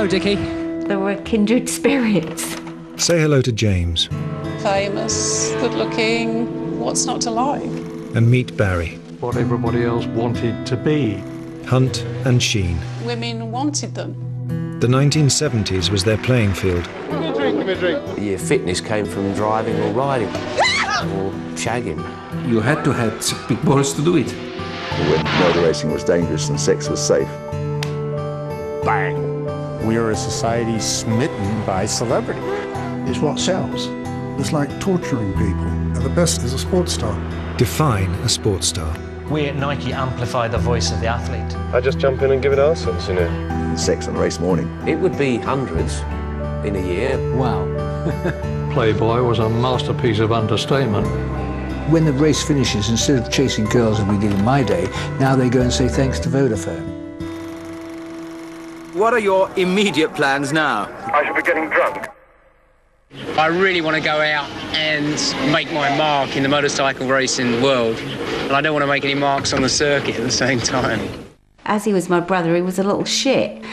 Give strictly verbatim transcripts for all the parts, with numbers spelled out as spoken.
Hello, Dickie. They were kindred spirits. Say hello to James. Famous, good-looking, what's not to like? And meet Barry. What everybody else wanted to be. Hunt and Sheen. Women wanted them. The nineteen seventies was their playing field. Give me a drink, give me a drink. Your fitness came from driving or riding or shagging. You had to have big balls to do it. When motor racing was dangerous and sex was safe. Bang! We are a society smitten by celebrity. It's what sells. It's like torturing people. And the best is a sports star. Define a sports star. We at Nike amplify the voice of the athlete. I just jump in and give it our sense, you know. Sex on race morning. It would be hundreds in a year. Wow. Playboy was a masterpiece of understatement. When the race finishes, instead of chasing girls as we did in my day, now they go and say thanks to Vodafone. What are your immediate plans now? I should be getting drunk. I really want to go out and make my mark in the motorcycle racing world. And I don't want to make any marks on the circuit at the same time. As he was my brother, he was a little shit.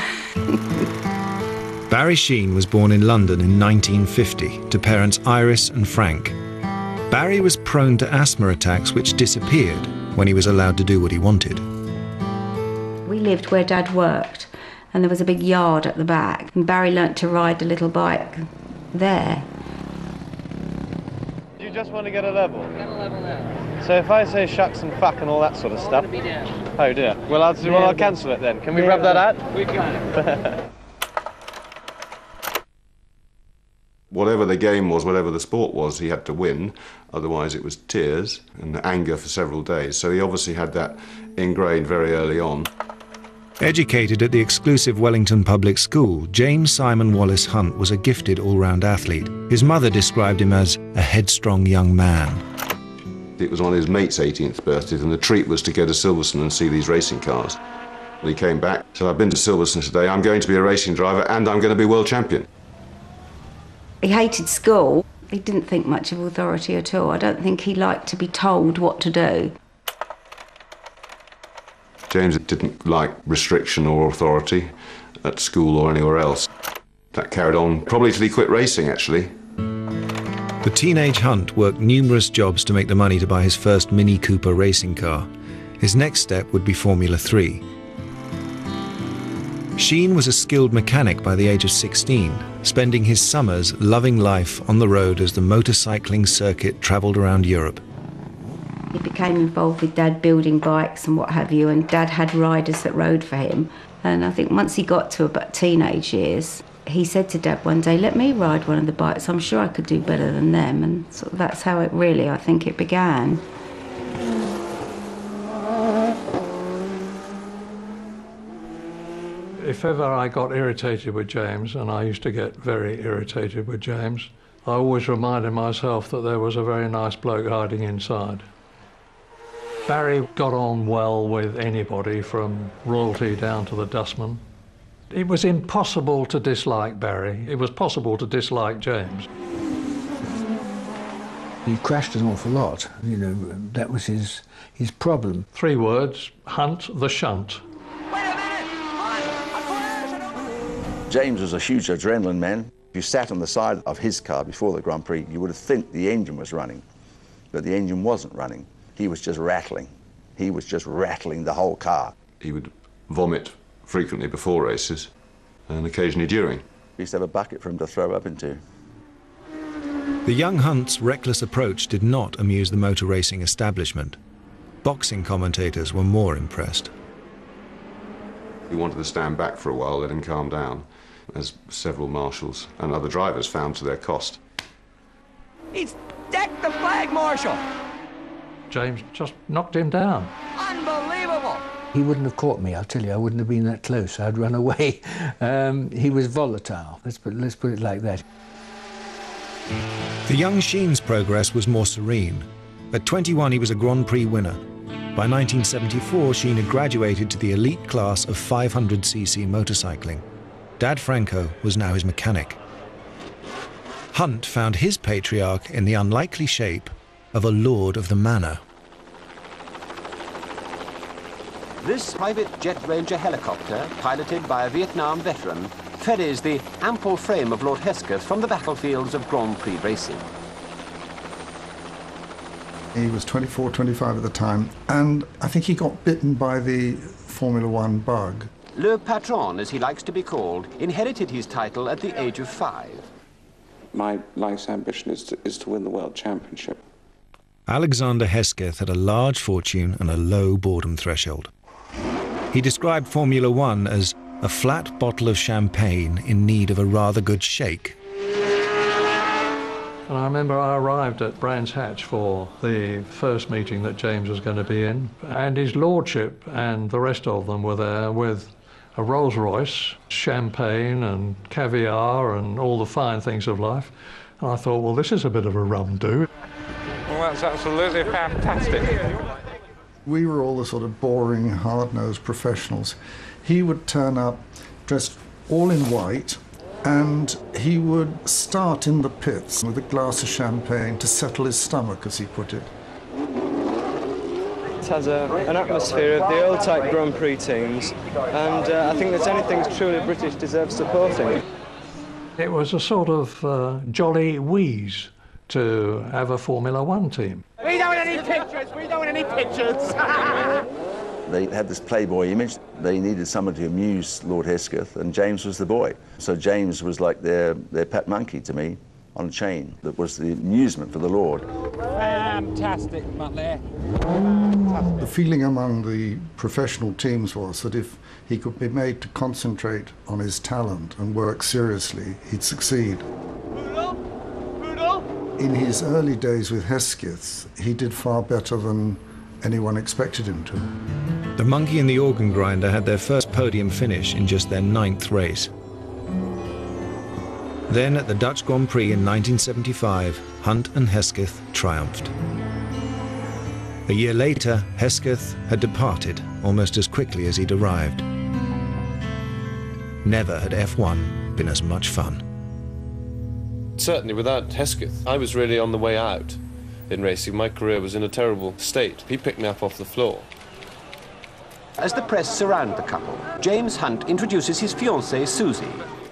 Barry Sheen was born in London in nineteen fifty to parents Iris and Frank. Barry was prone to asthma attacks which disappeared when he was allowed to do what he wanted. We lived where Dad worked, and there was a big yard at the back, and Barry learnt to ride a little bike there. You just want to get a level? Get a level now. So if I say shucks and fuck and all that sort of stuff... Oh dear. Well, I'll, well, I'll cancel it then. Can we rub that out? We've got it. Whatever the game was, whatever the sport was, he had to win. Otherwise it was tears and anger for several days. So he obviously had that ingrained very early on. Educated at the exclusive Wellington Public School, James Simon Wallace Hunt was a gifted all-round athlete. His mother described him as a headstrong young man. It was on his mate's eighteenth birthday, and the treat was to go to Silverstone and see these racing cars. And he came back, so I've been to Silverstone today, I'm going to be a racing driver and I'm going to be world champion. He hated school. He didn't think much of authority at all. I don't think he liked to be told what to do. James didn't like restriction or authority at school or anywhere else. That carried on probably till he quit racing, actually. The teenage Hunt worked numerous jobs to make the money to buy his first Mini Cooper racing car. His next step would be Formula three. Sheen was a skilled mechanic by the age of sixteen, spending his summers loving life on the road as the motorcycling circuit travelled around Europe. He became involved with Dad building bikes and what have you, and Dad had riders that rode for him. And I think once he got to about teenage years, he said to Dad one day, let me ride one of the bikes, I'm sure I could do better than them. And so that's how it really, I think, it began. If ever I got irritated with James, and I used to get very irritated with James, I always reminded myself that there was a very nice bloke hiding inside. Barry got on well with anybody, from royalty down to the dustman. It was impossible to dislike Barry. It was possible to dislike James. He crashed an awful lot, you know, that was his, his problem. Three words: Hunt the shunt. James was a huge adrenaline man. If you sat on the side of his car before the Grand Prix, you would have think the engine was running, but the engine wasn't running. He was just rattling. He was just rattling the whole car. He would vomit frequently before races and occasionally during. We used to have a bucket for him to throw up into. The young Hunt's reckless approach did not amuse the motor racing establishment. Boxing commentators were more impressed. He wanted to stand back for a while, let him calm down, as several marshals and other drivers found to their cost. He's decked the flag, Marshal! James just knocked him down. Unbelievable! He wouldn't have caught me, I'll tell you. I wouldn't have been that close. I'd run away. Um, he was volatile. Let's put, let's put it like that. The young Sheen's progress was more serene. At twenty-one, he was a Grand Prix winner. By nineteen seventy-four, Sheen had graduated to the elite class of five hundred c c motorcycling. Dad Franco was now his mechanic. Hunt found his patriarch in the unlikely shape of a lord of the manor. This private jet Ranger helicopter, piloted by a Vietnam veteran, ferries the ample frame of Lord Hesketh from the battlefields of Grand Prix racing. He was twenty-four, twenty-five at the time, and I think he got bitten by the Formula One bug. Le Patron, as he likes to be called, inherited his title at the age of five. My life's ambition is to, is to win the World Championship. Alexander Hesketh had a large fortune and a low boredom threshold. He described Formula One as a flat bottle of champagne in need of a rather good shake. And I remember I arrived at Brands Hatch for the first meeting that James was going to be in, and his lordship and the rest of them were there with a Rolls Royce, champagne and caviar and all the fine things of life. And I thought, well, this is a bit of a rum do. Well, that's absolutely fantastic. We were all the sort of boring, hard-nosed professionals. He would turn up dressed all in white, and he would start in the pits with a glass of champagne to settle his stomach, as he put it. It has a, an atmosphere of the old-type Grand Prix teams, and uh, I think that anything truly British deserves supporting. It was a sort of uh, jolly wheeze to have a Formula One team. We don't want any pictures! We don't want any pictures! They had this playboy image. They needed someone to amuse Lord Hesketh, and James was the boy. So James was like their, their pet monkey to me, on a chain. That was the amusement for the Lord. Fantastic, Muttley. The feeling among the professional teams was that if he could be made to concentrate on his talent and work seriously, he'd succeed. In his early days with Hesketh, he did far better than anyone expected him to. The Monkey and the Organ Grinder had their first podium finish in just their ninth race. Then at the Dutch Grand Prix in nineteen seventy-five, Hunt and Hesketh triumphed. A year later, Hesketh had departed almost as quickly as he'd arrived. Never had F one been as much fun. Certainly without Hesketh, I was really on the way out in racing. My career was in a terrible state. He picked me up off the floor. As the press surround the couple, James Hunt introduces his fiancée, Susie.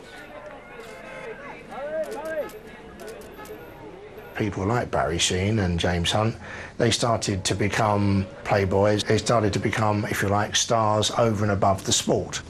People like Barry Sheene and James Hunt, they started to become playboys. They started to become, if you like, stars over and above the sport.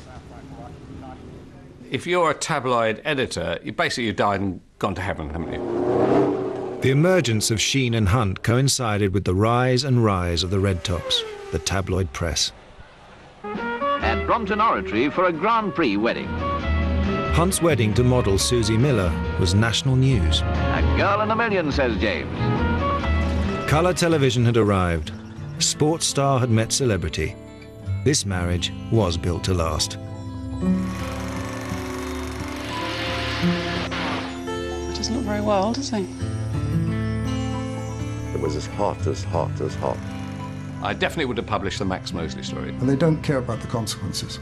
If you're a tabloid editor, you basically you've died and gone to heaven, haven't you? The emergence of Sheene and Hunt coincided with the rise and rise of the Red Tops, the tabloid press. At Brompton Oratory for a Grand Prix wedding. Hunt's wedding to model Susie Miller was national news. A girl in a million, says James. Colour television had arrived. Sports star had met celebrity. This marriage was built to last. Doesn't look very well, does he? It was as hot, as hot, as hot. I definitely would have published the Max Mosley story. And they don't care about the consequences.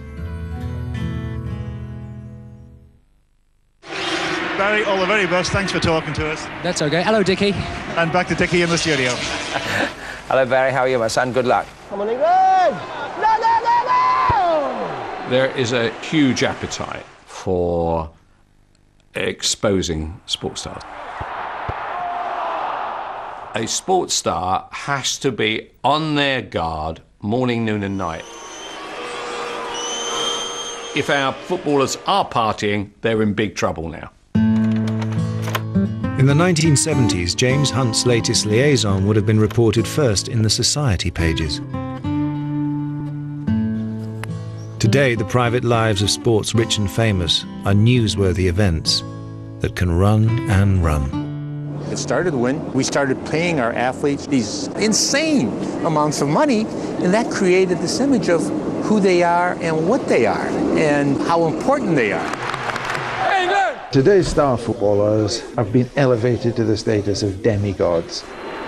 Barry, all the very best. Thanks for talking to us. That's okay. Hello, Dickie. And back to Dickie in the studio. Hello, Barry. How are you, my son? Good luck. Come on, England! No, no, no, no! There is a huge appetite for exposing sports stars. A sports star has to be on their guard morning, noon and night. If our footballers are partying, they're in big trouble now. In the nineteen seventies, James Hunt's latest liaison would have been reported first in the society pages. Today, the private lives of sports rich and famous are newsworthy events that can run and run. It started when we started paying our athletes these insane amounts of money, and that created this image of who they are and what they are and how important they are. Today's star footballers have been elevated to the status of demigods.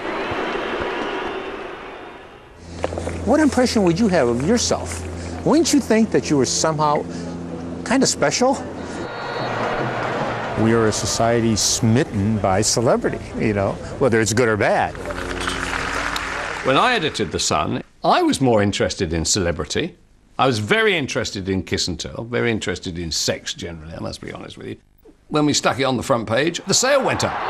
What impression would you have of yourself? Wouldn't you think that you were somehow kind of special? We are a society smitten by celebrity, you know, whether it's good or bad. When I edited The Sun, I was more interested in celebrity. I was very interested in Kiss and Tell, very interested in sex generally, I must be honest with you. When we stuck it on the front page, the sale went up.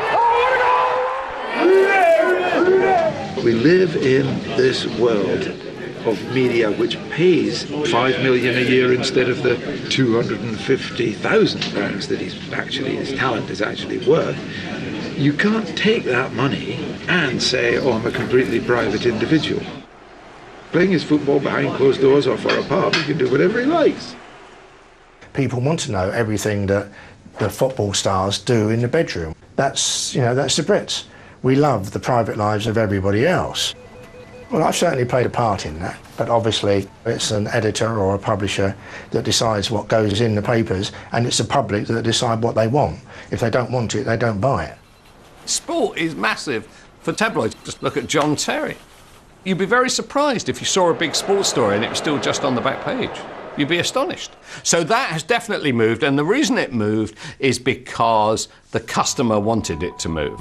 We live in this world of media which pays five million a year instead of the two hundred fifty thousand pounds that he's actually, his talent is actually worth. You can't take that money and say, oh, I'm a completely private individual. Playing his football behind closed doors or for a pub, he can do whatever he likes. People want to know everything that the football stars do in the bedroom. That's, you know, that's the Brits. We love the private lives of everybody else. Well, I've certainly played a part in that, but obviously it's an editor or a publisher that decides what goes in the papers, and it's the public that decide what they want. If they don't want it, they don't buy it. Sport is massive for tabloids. Just look at John Terry. You'd be very surprised if you saw a big sports story and it was still just on the back page. You'd be astonished. So that has definitely moved, and the reason it moved is because the customer wanted it to move.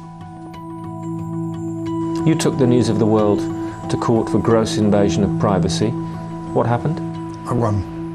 You took the News of the World to court for gross invasion of privacy. What happened? I won.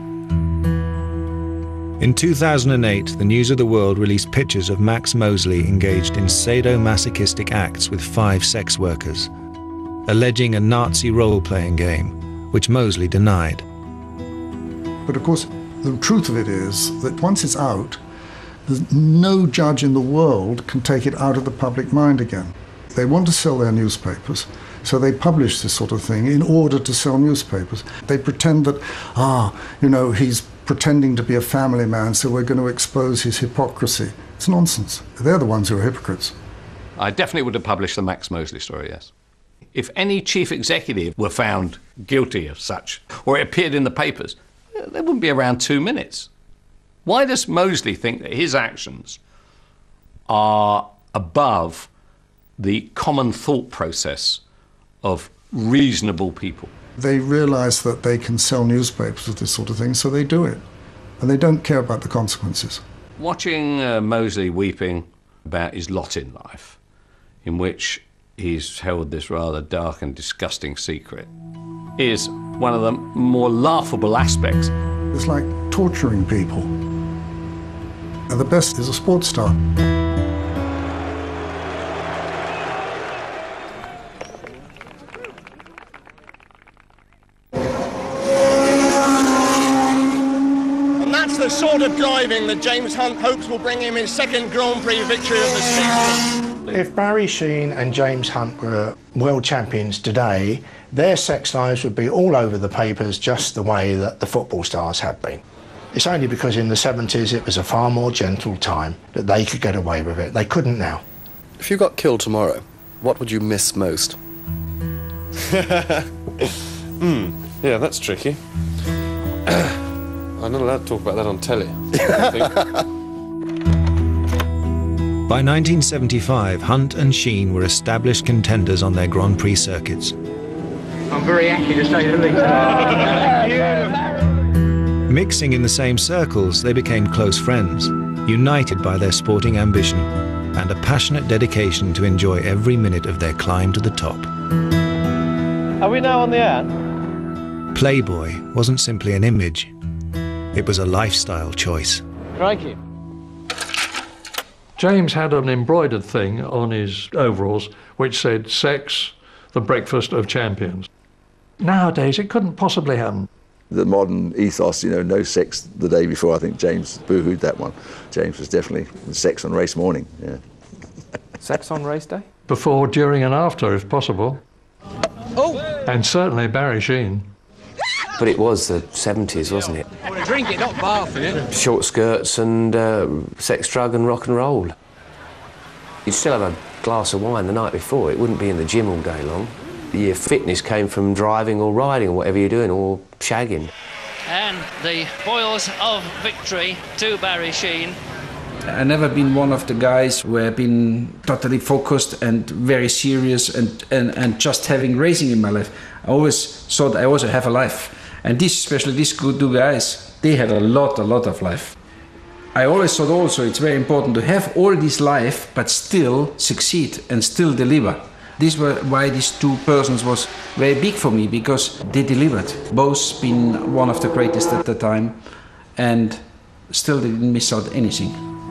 In two thousand eight, the News of the World released pictures of Max Mosley engaged in sadomasochistic acts with five sex workers, alleging a Nazi role-playing game, which Mosley denied. But of course, the truth of it is that once it's out, there's no judge in the world can take it out of the public mind again. They want to sell their newspapers, so they publish this sort of thing in order to sell newspapers. They pretend that, ah, you know, he's pretending to be a family man, so we're going to expose his hypocrisy. It's nonsense. They're the ones who are hypocrites. I definitely would have published the Max Mosley story, yes. If any chief executive were found guilty of such, or it appeared in the papers, they wouldn't be around two minutes. Why does Mosley think that his actions are above the common thought process of reasonable people? They realise that they can sell newspapers with this sort of thing, so they do it. And they don't care about the consequences. Watching uh, Mosley weeping about his lot in life, in which he's held this rather dark and disgusting secret, is one of the more laughable aspects. It's like torturing people. And the best is a sports star. The sort of driving that James Hunt hopes will bring him his second Grand Prix victory of the season. If Barry Sheene and James Hunt were world champions today, their sex lives would be all over the papers just the way that the football stars have been. It's only because in the seventies it was a far more gentle time that they could get away with it. They couldn't now. If you got killed tomorrow, what would you miss most? Hmm, yeah, that's tricky. I'm not allowed to talk about that on telly, I think. By nineteen seventy-five, Hunt and Sheene were established contenders on their Grand Prix circuits. I'm very happy to say the least. Mixing in the same circles, they became close friends, united by their sporting ambition and a passionate dedication to enjoy every minute of their climb to the top. Are we now on the air? Playboy wasn't simply an image. It was a lifestyle choice. Crikey. James had an embroidered thing on his overalls which said, "Sex, the breakfast of champions." Nowadays, it couldn't possibly happen. The modern ethos, you know, no sex the day before, I think James boo-hooed that one. James was definitely sex on race morning, yeah. Sex on race day? Before, during and after, if possible. Oh! And certainly Barry Sheene. But it was the seventies, wasn't it? I want to drink it, not bath in it. Short skirts and uh, sex, drug and rock and roll. You'd still have a glass of wine the night before. It wouldn't be in the gym all day long. Your fitness came from driving or riding or whatever you're doing, or shagging. And the spoils of victory to Barry Sheene. I've never been one of the guys who have been totally focused and very serious and, and, and just having racing in my life. I always thought I also have a life. And this, especially these good two guys, they had a lot, a lot of life. I always thought also it's very important to have all this life, but still succeed and still deliver. This was why these two persons was very big for me, because they delivered. Both been one of the greatest at the time, and still they didn't miss out anything.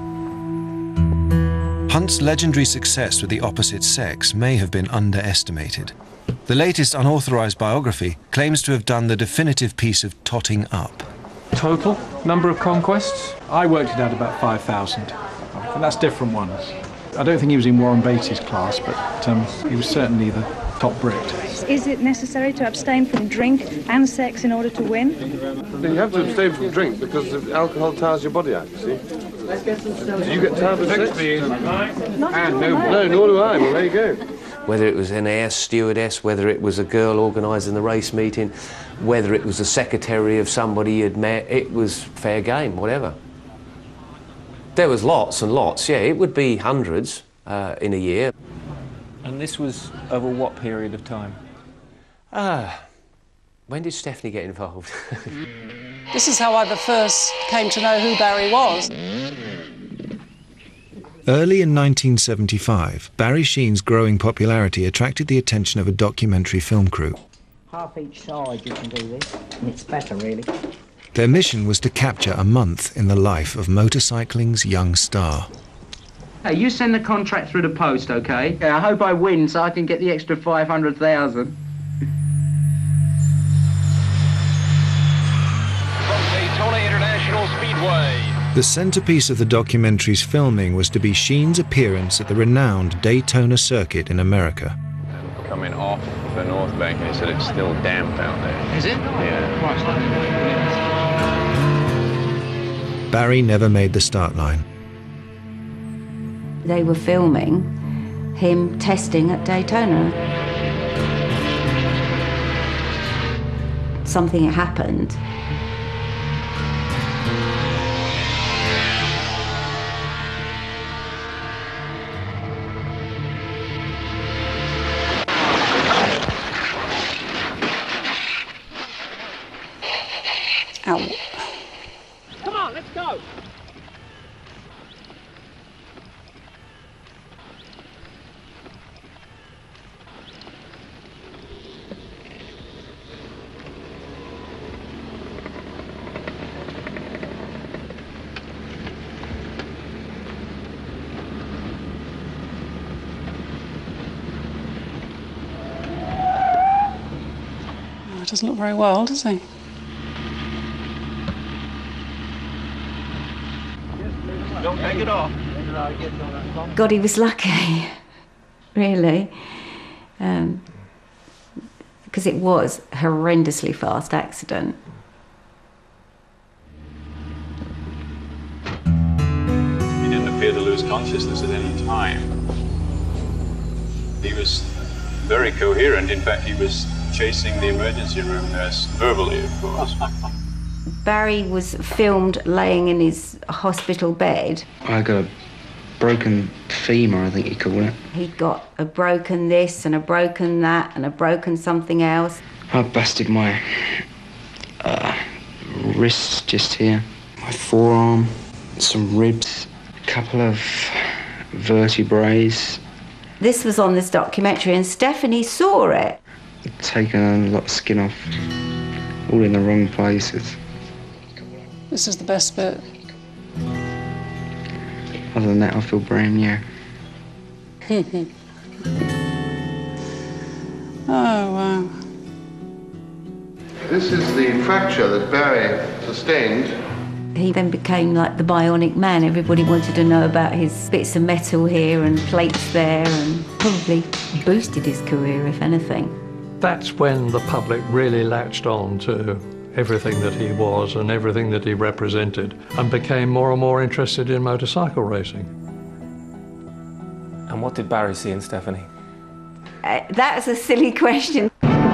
Hunt's legendary success with the opposite sex may have been underestimated. The latest unauthorized biography claims to have done the definitive piece of totting up. Total number of conquests? I worked it out about five thousand, and that's different ones. I don't think he was in Warren Beatty's class, but um, he was certainly the top Brit. Is it necessary to abstain from drink and sex in order to win? You have to abstain from drink because alcohol tires your body out, you see. Do you get tired of sex? And no, no, nor do I. Well, there you go. Whether it was an air stewardess, whether it was a girl organising the race meeting, whether it was the secretary of somebody you'd met, it was fair game, whatever. There was lots and lots, yeah, it would be hundreds uh, in a year. And this was over what period of time? Ah, when did Stephanie get involved? This is how I first came to know who Barry was. Early in nineteen seventy-five, Barry Sheen's growing popularity attracted the attention of a documentary film crew. Half each side you can do this, and it's better, really. Their mission was to capture a month in the life of motorcycling's young star. Hey, you send the contract through the post, OK? Yeah, I hope I win so I can get the extra five hundred thousand. From Daytona International Speedway. The centerpiece of the documentary's filming was to be Sheen's appearance at the renowned Daytona circuit in America. Coming off the North Bank, and he said it's still damp out there. Is it? Yeah. Barry never made the start line. They were filming him testing at Daytona. Something had happened. Ow. Come on, let's go. Oh, it doesn't look very well, does he? Don't take it off. God, he was lucky, really, um, because it was a horrendously fast accident. He didn't appear to lose consciousness at any time. He was very coherent. In fact, he was chasing the emergency room nurse verbally, of course. Barry was filmed laying in his hospital bed. I got a broken femur, I think you call it. He got a broken this and a broken that and a broken something else. I busted my uh, wrist just here, my forearm, some ribs, a couple of vertebrae. This was on this documentary and Stephanie saw it. Taken a lot of skin off, all in the wrong places. This is the best bit. Other than that, I feel brand new. Oh, wow. This is the fracture that Barry sustained. He then became like the bionic man. Everybody wanted to know about his bits of metal here and plates there, and probably boosted his career, if anything. That's when the public really latched on to everything that he was and everything that he represented, and became more and more interested in motorcycle racing. And what did Barry see in Stephanie? Uh, that's a silly question.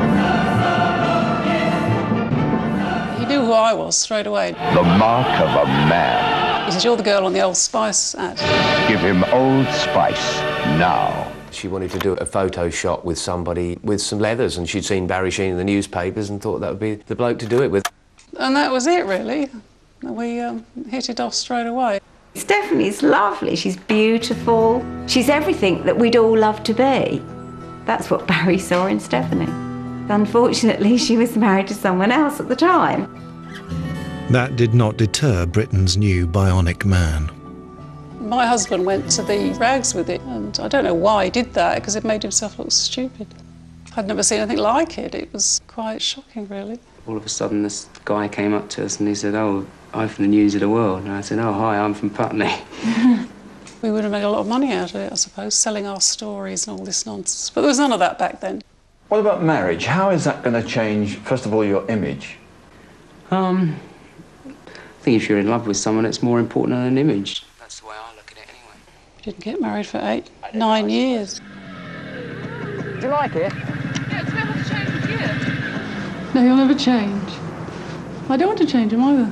He knew who I was straight away. The mark of a man. He said, "You're the girl on the Old Spice ad." Give him Old Spice now. She wanted to do a photo shot with somebody with some leathers, and she'd seen Barry Sheen in the newspapers and thought that would be the bloke to do it with. And that was it, really. We um, hit it off straight away. Stephanie's lovely. She's beautiful. She's everything that we'd all love to be. That's what Barry saw in Stephanie. Unfortunately, she was married to someone else at the time. That did not deter Britain's new bionic man. My husband went to the rags with it, and I don't know why he did that, because it made himself look stupid. I'd never seen anything like it. It was quite shocking, really. All of a sudden, this guy came up to us and he said, "Oh, I'm from the News of the World." And I said, "Oh, hi, I'm from Putney." We would have made a lot of money out of it, I suppose, selling our stories and all this nonsense. But there was none of that back then. What about marriage? How is that going to change, first of all, your image? Um, I think if you're in love with someone, it's more important than an image. That's the way I look at it, anyway. We didn't get married for eight, nine years. Do you like it? Yeah, it's never changed yet. No, he'll never change. I don't want to change him either.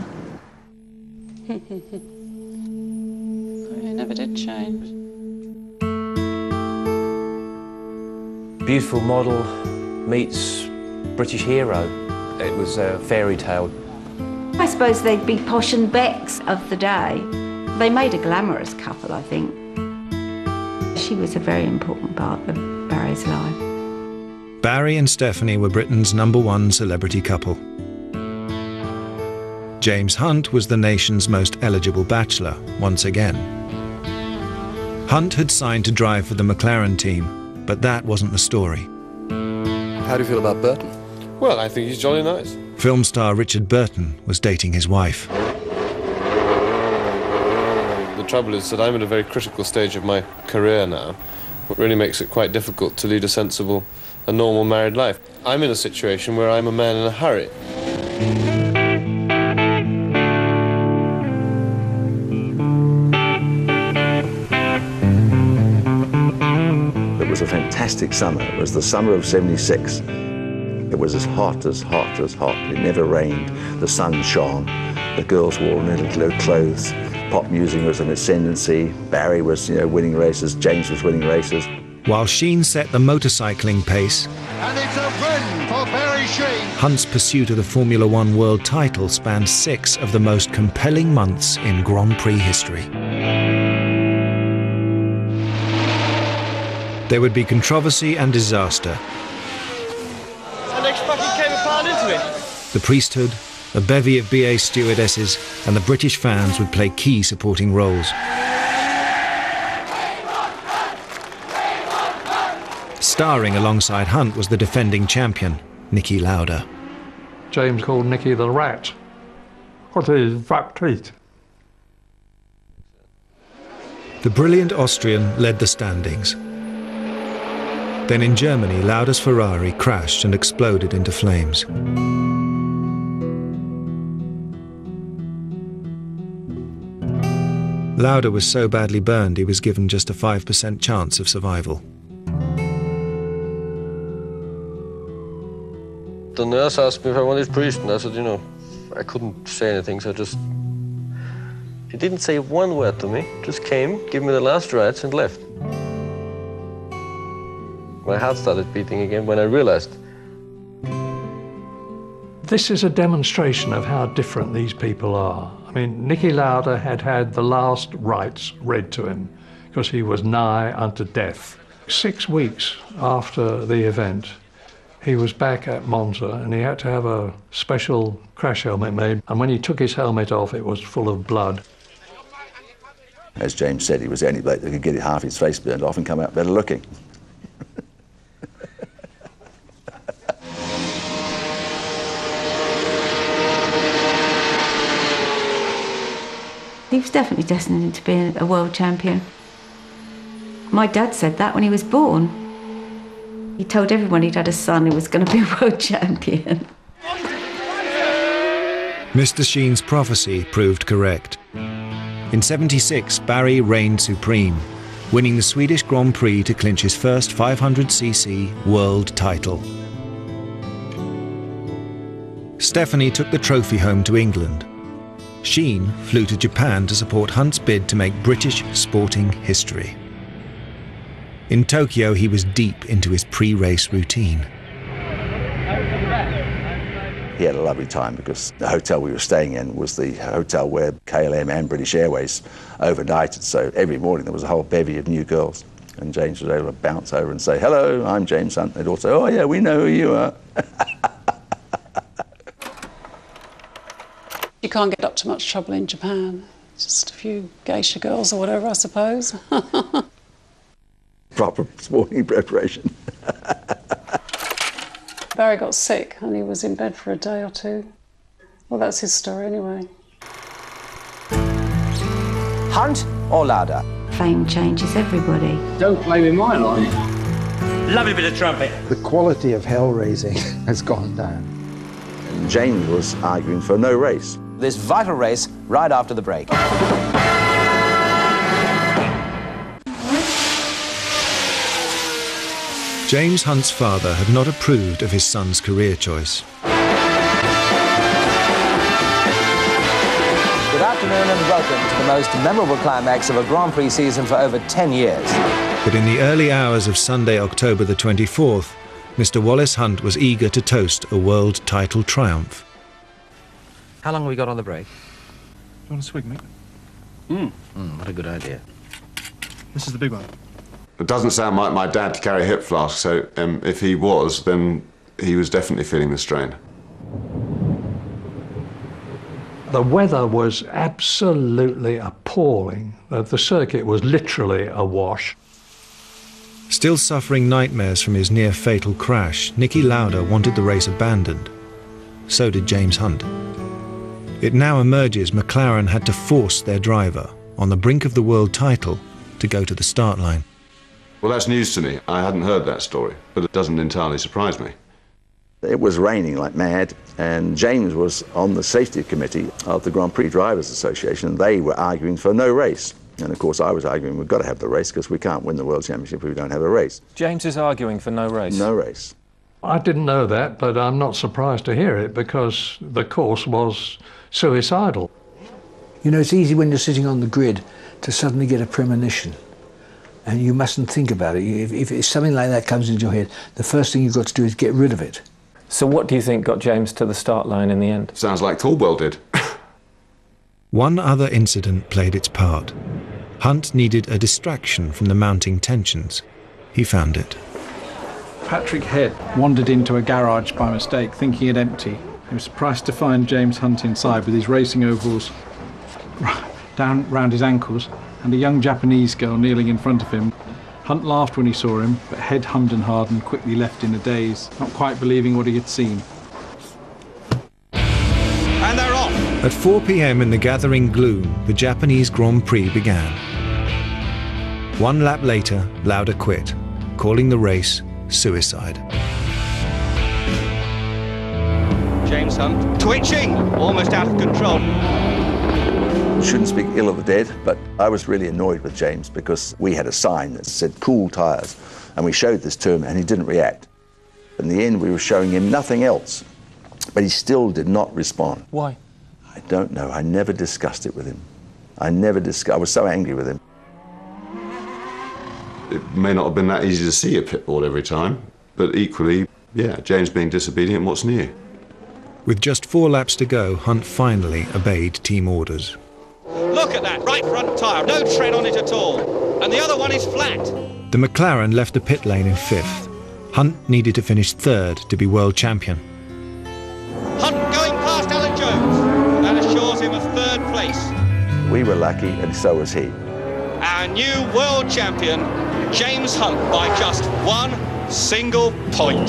But he never did change. Beautiful model meets British hero. It was a fairy tale. I suppose they'd be Posh and Becks of the day. They made a glamorous couple, I think. She was a very important part of Barry's life. Barry and Stephanie were Britain's number one celebrity couple. James Hunt was the nation's most eligible bachelor, once again. Hunt had signed to drive for the McLaren team, but that wasn't the story. How do you feel about Burton? Well, I think he's jolly nice. Film star Richard Burton was dating his wife. The trouble is that I'm at a very critical stage of my career now, what really makes it quite difficult to lead a sensible, a normal married life. I'm in a situation where I'm a man in a hurry. It was a fantastic summer. It was the summer of seventy-six. It was as hot, as hot, as hot. It never rained. The sun shone. The girls wore little clothes. Pop music was an ascendancy. Barry was, you know, winning races. James was winning races. While Sheen set the motorcycling pace, And it's a win for Barry Sheen. Hunt's pursuit of the Formula One world title spanned six of the most compelling months in Grand Prix history. There would be controversy and disaster. The next fucking came apart into it. The priesthood, a bevy of B A stewardesses, and the British fans would play key supporting roles. Starring alongside Hunt was the defending champion, Niki Lauda. James called Nicky the rat. What is rat teeth? The brilliant Austrian led the standings. Then in Germany, Lauda's Ferrari crashed and exploded into flames. Lauda was so badly burned he was given just a five percent chance of survival. The nurse asked me if I wanted priest, and I said, you know, I couldn't say anything, so I just... He didn't say one word to me, just came, gave me the last rites and left. My heart started beating again when I realized. This is a demonstration of how different these people are. I mean, Niki Lauda had had the last rites read to him because he was nigh unto death. Six weeks after the event, he was back at Monza and he had to have a special crash helmet made. And when he took his helmet off, it was full of blood. As James said, he was the only bloke that could get half his face burned off and come out better looking. He was definitely destined to be a world champion. My dad said that when he was born. He told everyone he'd had a son who was going to be a world champion. Mister Sheen's prophecy proved correct. In seventy-six, Barry reigned supreme, winning the Swedish Grand Prix to clinch his first five hundred c c world title. Stephanie took the trophy home to England. Sheen flew to Japan to support Hunt's bid to make British sporting history. In Tokyo, he was deep into his pre-race routine. He had a lovely time because the hotel we were staying in was the hotel where K L M and British Airways overnighted, so every morning there was a whole bevy of new girls And James was able to bounce over and say, hello, I'm James Hunt. They'd all say, oh yeah, we know who you are. You can't get up to much trouble in Japan. Just a few geisha girls or whatever, I suppose. Proper sporting preparation. Barry got sick and he was in bed for a day or two. Well, that's his story anyway. Hunt or Lauder? Fame changes everybody. Don't play with my life. Lovely bit of trumpet. The quality of hell raising has gone down. And James was arguing for no race. This vital race right after the break. James Hunt's father had not approved of his son's career choice. Good afternoon and welcome to the most memorable climax of a Grand Prix season for over ten years. But in the early hours of Sunday, October the twenty-fourth, Mister Wallace Hunt was eager to toast a world title triumph. How long have we got on the break? You want a swig, mate? Mm. Mm, what a good idea. This is the big one. It doesn't sound like my dad to carry a hip flask, so um, if he was, then he was definitely feeling the strain. The weather was absolutely appalling. Uh, the circuit was literally awash. Still suffering nightmares from his near-fatal crash, Niki Lauda wanted the race abandoned. So did James Hunt. It now emerges McLaren had to force their driver, on the brink of the world title, to go to the start line. Well, that's news to me. I hadn't heard that story, but it doesn't entirely surprise me. It was raining like mad, and James was on the safety committee of the Grand Prix Drivers Association. They were arguing for no race. And of course I was arguing we've got to have the race because we can't win the World Championship if we don't have a race. James is arguing for no race? No race. I didn't know that, but I'm not surprised to hear it because the course was suicidal. You know, it's easy when you're sitting on the grid to suddenly get a premonition. And you mustn't think about it. If, if, if something like that comes into your head, the first thing you've got to do is get rid of it. So what do you think got James to the start line in the end? Sounds like Caldwell did. One other incident played its part. Hunt needed a distraction from the mounting tensions. He found it. Patrick Head wandered into a garage by mistake, thinking it empty. He was surprised to find James Hunt inside with his racing overalls down round his ankles and a young Japanese girl kneeling in front of him. Hunt laughed when he saw him, but Head hummed and hawed and quickly left in a daze, not quite believing what he had seen. And they're off! At four p m in the gathering gloom, the Japanese Grand Prix began. One lap later, Lauda quit, calling the race suicide. James Hunt, twitching, almost out of control. Shouldn't speak ill of the dead, but I was really annoyed with James because we had a sign that said cool tyres, and we showed this to him and he didn't react. In the end, we were showing him nothing else, but he still did not respond. Why? I don't know. I never discussed it with him. I never discussed. I was so angry with him. It may not have been that easy to see a pitboard every time, but equally, yeah, James being disobedient, what's new? With just four laps to go, Hunt finally obeyed team orders. Look at that, right front tyre, no tread on it at all. And the other one is flat. The McLaren left the pit lane in fifth. Hunt needed to finish third to be world champion. Hunt going past Alan Jones. That assures him of third place. We were lucky, and so was he. Our new world champion, James Hunt, by just one single point.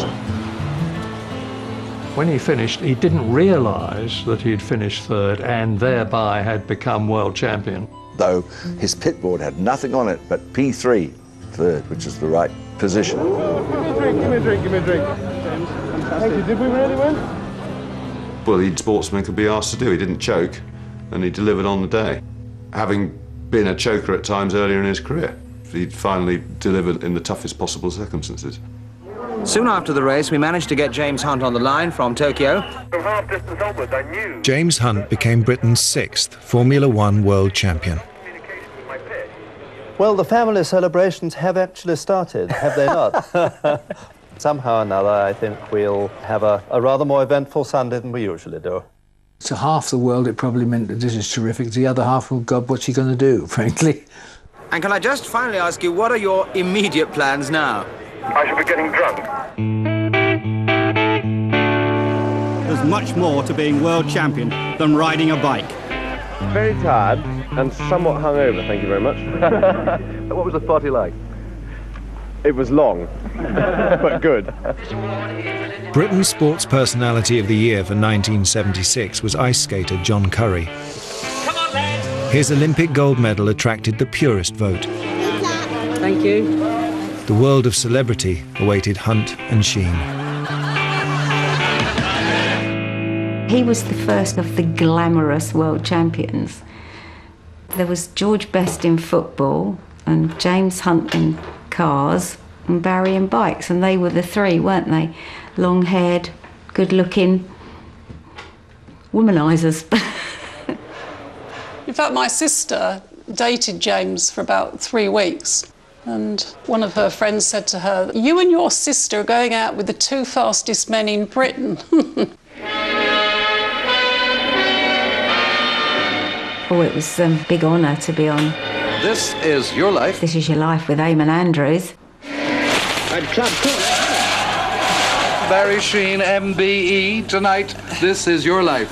When he finished, he didn't realise that he'd finished third and thereby had become world champion. Though his pitboard had nothing on it but P three, third, which is the right position. Give me a drink, give me a drink, give me a drink. James, fantastic. Thank you. Did we really win? Well, the sportsman could be asked to do. He didn't choke, and he delivered on the day. Having been a choker at times earlier in his career, he'd finally delivered in the toughest possible circumstances. Soon after the race, we managed to get James Hunt on the line from Tokyo. From half distance onwards, I knew. James Hunt became Britain's sixth Formula One world champion. Well, the family celebrations have actually started, have they not? Somehow or another, I think we'll have a, a rather more eventful Sunday than we usually do. To half the world, it probably meant that this is terrific. The other half, well, God, what's he going to do, frankly? And can I just finally ask you, what are your immediate plans now? I shall be getting drunk. There's much more to being world champion than riding a bike. Very tired and somewhat hungover, thank you very much. What was the party like? It was long, but good. Britain's Sports Personality of the Year for nineteen seventy-six was ice skater John Curry. His Olympic gold medal attracted the purest vote. Thank you. The world of celebrity awaited Hunt and Sheen. He was the first of the glamorous world champions. There was George Best in football and James Hunt in cars and Barry in bikes, and they were the three, weren't they? Long-haired, good-looking womanisers. In fact, my sister dated James for about three weeks. And one of her friends said to her, "You and your sister are going out with the two fastest men in Britain." Oh, it was a um, big honour to be on This is Your Life. This Is Your Life with Eamon Andrews. At Club Barry Sheen, M B E, tonight, This Is Your Life.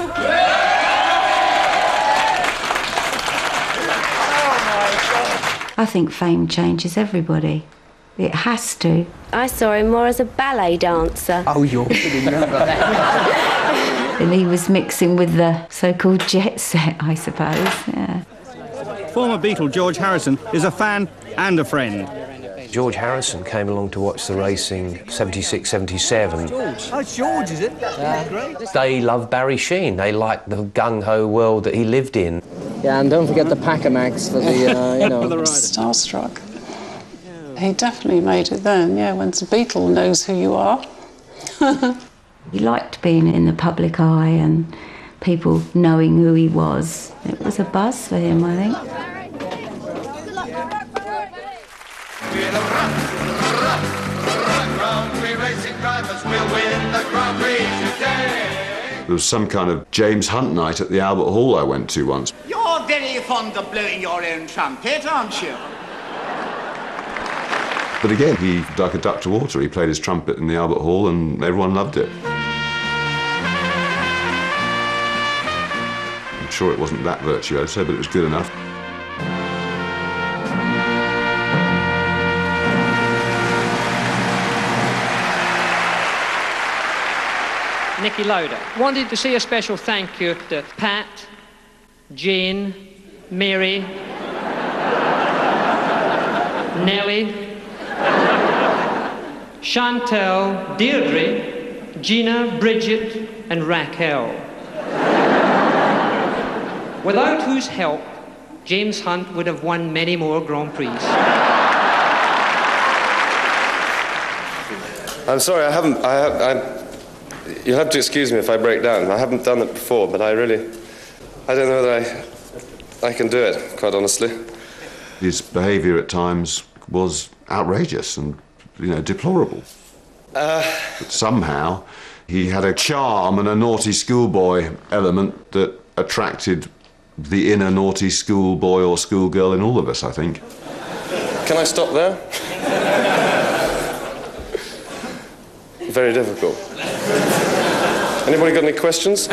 I think fame changes everybody. It has to. I saw him more as a ballet dancer. Oh, you're kidding, And he was mixing with the so-called jet set, I suppose, yeah. Former Beatle George Harrison is a fan and a friend. George Harrison came along to watch the racing seventy-six seventy-seven. George. Oh, it's George, is it? Yeah. Great. They loved Barry Sheen. They liked the gung-ho world that he lived in. Yeah, and don't forget the Packer Mags for the, uh, you know... Starstruck. He definitely made it then, yeah, when the Beatle knows who you are. He liked being in the public eye and people knowing who he was. It was a buzz for him, I think. There was some kind of James Hunt night at the Albert Hall I went to once. You're very fond of blowing your own trumpet, aren't you? But again, he like a duck to water. He played his trumpet in the Albert Hall and everyone loved it. I'm sure it wasn't that virtuoso, but it was good enough. Nicky Lauda. Wanted to say a special thank you to Pat, Jane, Mary, Nellie, Chantel, Deirdre, Gina, Bridget, and Raquel. Without whose help, James Hunt would have won many more Grand Prix. I'm sorry, I haven't... I have, I, you'll have to excuse me if I break down. I haven't done it before, but I really... I don't know whether I, I can do it, quite honestly. His behaviour at times was outrageous and, you know, deplorable. Uh, but somehow he had a charm and a naughty schoolboy element that attracted the inner naughty schoolboy or schoolgirl in all of us, I think. Can I stop there? Very difficult. Anybody got any questions?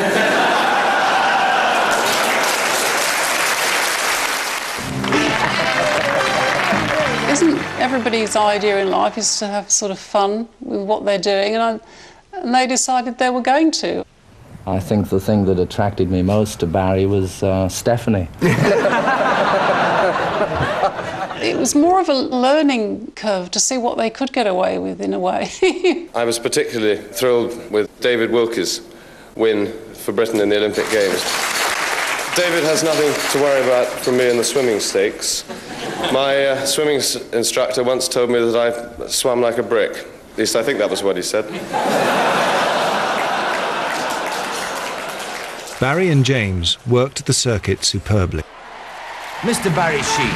Isn't everybody's idea in life is to have sort of fun with what they're doing, and, I, and they decided they were going to. I think the thing that attracted me most to Barry was uh, Stephanie. It was more of a learning curve to see what they could get away with, in a way. I was particularly thrilled with David Wilkes' win for Britain in the Olympic Games. David has nothing to worry about from me in the swimming stakes. My uh, swimming s instructor once told me that I swam like a brick. At least I think that was what he said. Barry and James worked the circuit superbly. Mister Barry Sheen.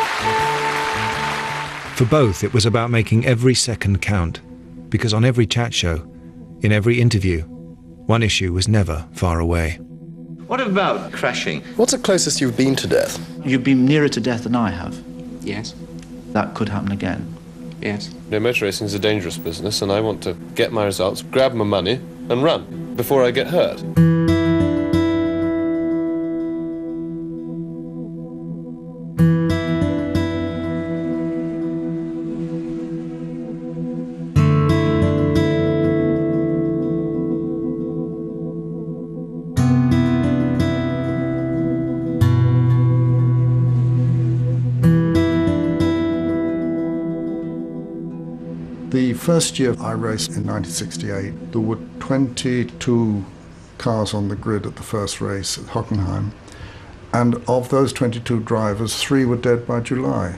For both, it was about making every second count, because on every chat show, in every interview, one issue was never far away. What about crashing? What's the closest you've been to death? You've been nearer to death than I have. Yes. That could happen again. Yes. No, motor racing is a dangerous business, and I want to get my results, grab my money, and run before I get hurt. The first year I raced in nineteen sixty-eight, there were twenty-two cars on the grid at the first race at Hockenheim, and of those twenty-two drivers, three were dead by July.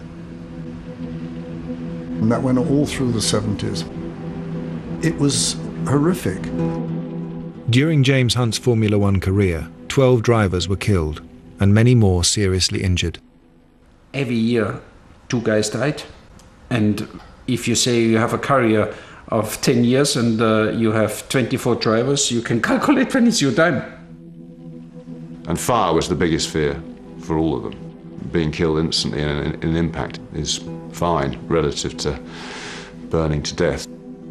And that went all through the seventies. It was horrific. During James Hunt's Formula One career, twelve drivers were killed and many more seriously injured. Every year, two guys died, and if you say you have a career of ten years and uh, you have twenty-four drivers, you can calculate when it's your time. And fire was the biggest fear for all of them. Being killed instantly in an, in an impact is fine relative to burning to death.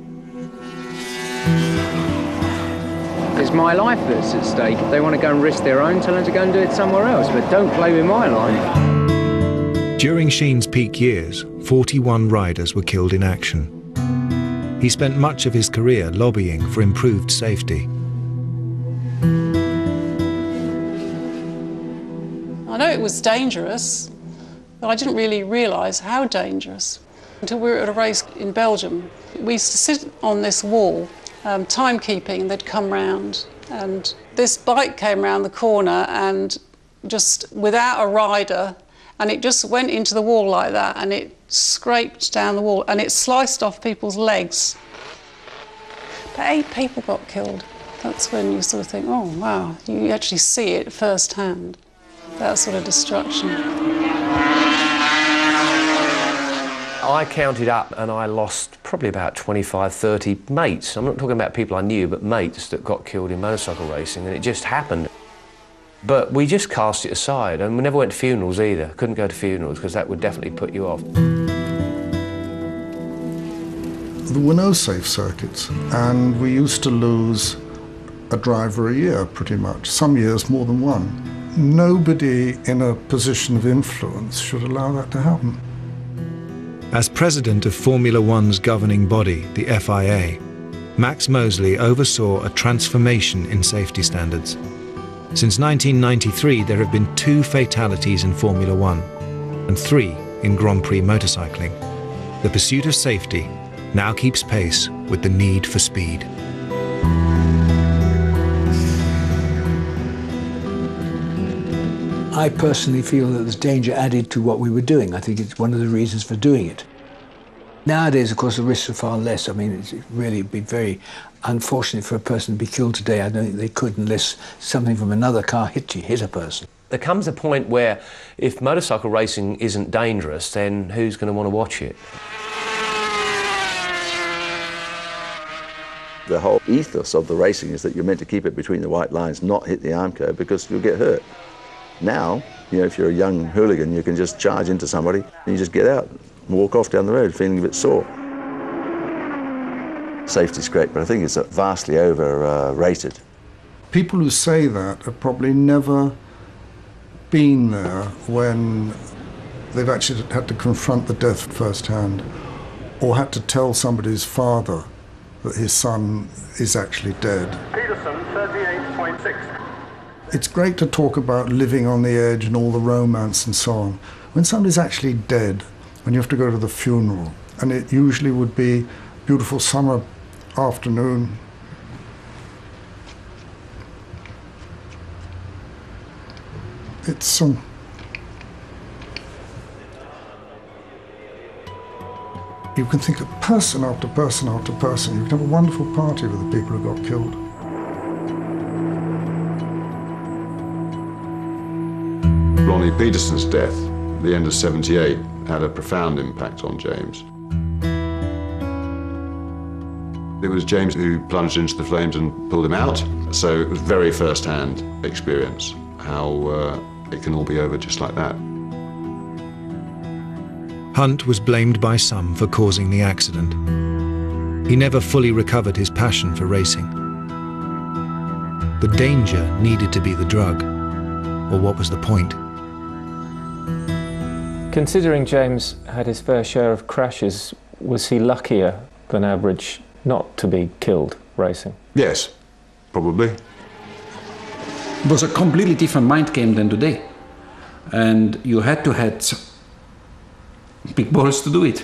It's my life that's at stake. If they want to go and risk their own, tell them to go and do it somewhere else, but don't play with my life. During Sheen's peak years, forty-one riders were killed in action. He spent much of his career lobbying for improved safety. I know it was dangerous, but I didn't really realise how dangerous until we were at a race in Belgium. We used to sit on this wall, um, timekeeping, they'd come round, and this bike came round the corner and just without a rider, and it just went into the wall like that, and it scraped down the wall, and it sliced off people's legs. But eight people got killed. That's when you sort of think, oh, wow, you actually see it firsthand, that sort of destruction. I counted up and I lost probably about twenty-five, thirty mates. I'm not talking about people I knew, but mates that got killed in motorcycle racing, and it just happened. But we just cast it aside, and we never went to funerals either. Couldn't go to funerals because that would definitely put you off. There were no safe circuits, and we used to lose a driver a year, pretty much. Some years more than one. Nobody in a position of influence should allow that to happen. As president of Formula One's governing body, the F I A, Max Mosley oversaw a transformation in safety standards. Since nineteen ninety-three, there have been two fatalities in Formula One and three in Grand Prix motorcycling. The pursuit of safety now keeps pace with the need for speed. I personally feel that there's danger added to what we were doing. I think it's one of the reasons for doing it. Nowadays, of course, the risks are far less. I mean, it's really be very unfortunate for a person to be killed today. I don't think they could unless something from another car hit you, hit a person. There comes a point where if motorcycle racing isn't dangerous, then who's going to want to watch it? The whole ethos of the racing is that you're meant to keep it between the white lines, not hit the arm curve, because you'll get hurt. Now, you know, if you're a young hooligan, you can just charge into somebody and you just get out and walk off down the road feeling a bit sore. Safety's great, but I think it's vastly overrated. Uh, People who say that have probably never been there when they've actually had to confront the death firsthand, or had to tell somebody's father that his son is actually dead. Peterson, thirty-eight point six. It's great to talk about living on the edge and all the romance and so on. When somebody's actually dead, when you have to go to the funeral, and it usually would be a beautiful summer afternoon, it's um, you can think of person after person after person. You can have a wonderful party with the people who got killed. Ronnie Peterson's death at the end of seventy-eight had a profound impact on James. It was James who plunged into the flames and pulled him out, so it was very first-hand experience how uh, it can all be over just like that. Hunt was blamed by some for causing the accident. He never fully recovered his passion for racing. The danger needed to be the drug, or what was the point? Considering James had his fair share of crashes, was he luckier than average not to be killed racing? Yes, probably. It was a completely different mind game than today. And you had to have big balls to do it.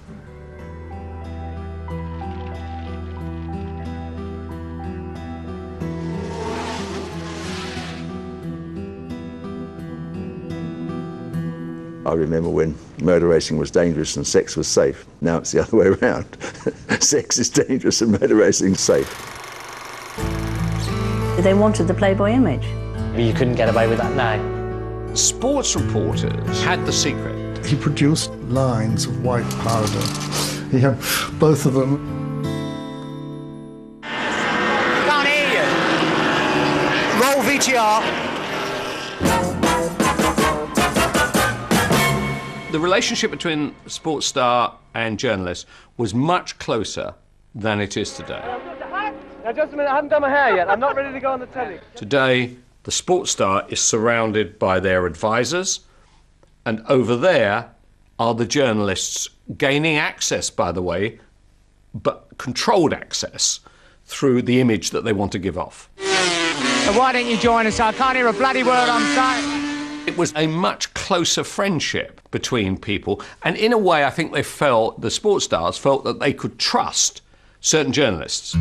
I remember when motor racing was dangerous and sex was safe. Now it's the other way around. Sex is dangerous and motor racing is safe. They wanted the Playboy image. You couldn't get away with that now. Sports reporters had the secret. He produced lines of white powder. He had both of them. Can't hear you. Roll V T R. The relationship between sports star and journalist was much closer than it is today. Now, just a minute, I haven't done my hair yet. I'm not ready to go on the telly. Today, the sports star is surrounded by their advisors, and over there are the journalists gaining access, by the way, but controlled access through the image that they want to give off. So why don't you join us? I can't hear a bloody word I'm saying. It was a much closer friendship between people, and in a way I think they felt, the sports stars felt that they could trust certain journalists.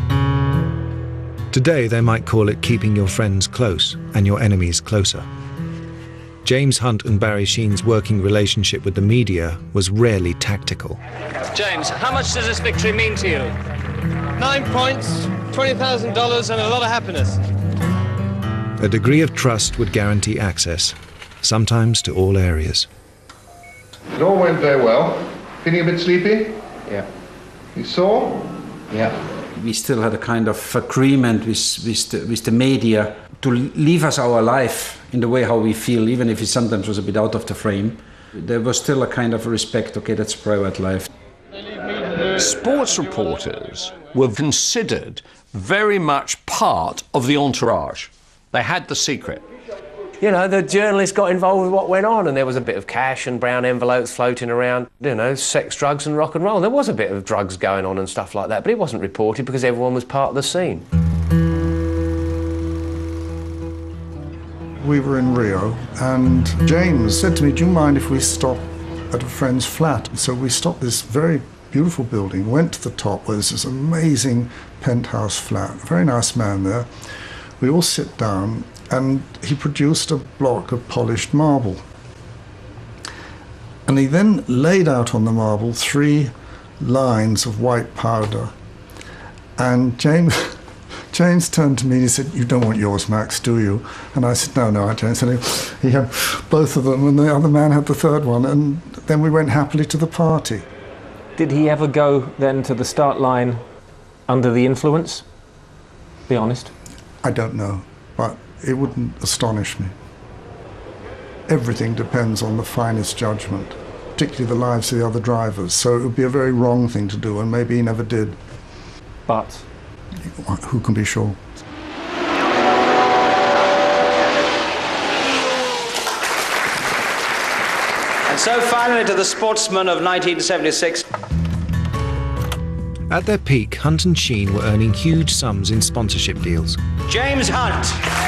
Today they might call it keeping your friends close and your enemies closer. James Hunt and Barry Sheen's working relationship with the media was rarely tactical. James, how much does this victory mean to you? Nine points, twenty thousand dollars and a lot of happiness. A degree of trust would guarantee access, sometimes to all areas. It all went very well. Feeling a bit sleepy? Yeah. You sore? Yeah. We still had a kind of agreement with, with, the, with the media to leave us our life in the way how we feel, even if it sometimes was a bit out of the frame. There was still a kind of respect, okay, that's private life. Sports reporters were considered very much part of the entourage. They had the secret. You know, the journalists got involved with what went on, and there was a bit of cash and brown envelopes floating around, you know, sex, drugs and rock and roll. There was a bit of drugs going on and stuff like that, but it wasn't reported because everyone was part of the scene. We were in Rio, and James said to me, do you mind if we stop at a friend's flat? So we stopped this very beautiful building, went to the top where there's this amazing penthouse flat, a very nice man there. We all sit down, and he produced a block of polished marble. And he then laid out on the marble three lines of white powder. And James, James turned to me and he said, you don't want yours, Max, do you? And I said, no, no, I don't. And he, he had both of them, and the other man had the third one. And then we went happily to the party. Did he ever go then to the start line under the influence? Be honest. I don't know, but it wouldn't astonish me. Everything depends on the finest judgment, particularly the lives of the other drivers. So it would be a very wrong thing to do, and maybe he never did. But? Who can be sure? And so finally to the sportsman of nineteen seventy-six. At their peak, Hunt and Sheen were earning huge sums in sponsorship deals. James Hunt.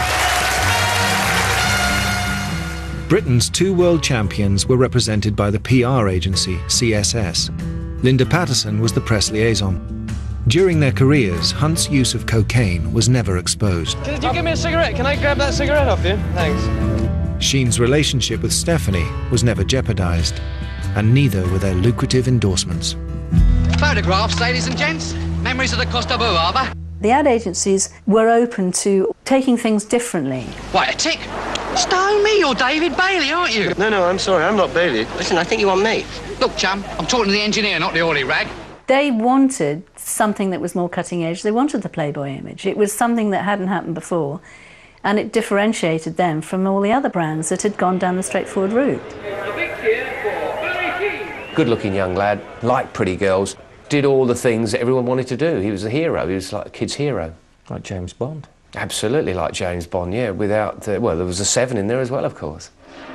Britain's two world champions were represented by the P R agency, C S S. Linda Patterson was the press liaison. During their careers, Hunt's use of cocaine was never exposed. Could you give me a cigarette? Can I grab that cigarette off you? Thanks. Sheen's relationship with Stephanie was never jeopardized, and neither were their lucrative endorsements. Photographs, ladies and gents. Memories of the Costa Blue Harbour. The ad agencies were open to taking things differently. Wait a tick. Stone me, you're David Bailey, aren't you? No, no, I'm sorry, I'm not Bailey. Listen, I think you want me. Look, chum, I'm talking to the engineer, not the oily rag. They wanted something that was more cutting edge. They wanted the Playboy image. It was something that hadn't happened before, and it differentiated them from all the other brands that had gone down the straightforward route. A big cheer for Barry Sheen. Good-looking young lad, liked pretty girls, did all the things that everyone wanted to do. He was a hero, he was like a kid's hero. Like James Bond? Absolutely like James Bond, yeah, without, uh, well, there was a seven in there as well, of course.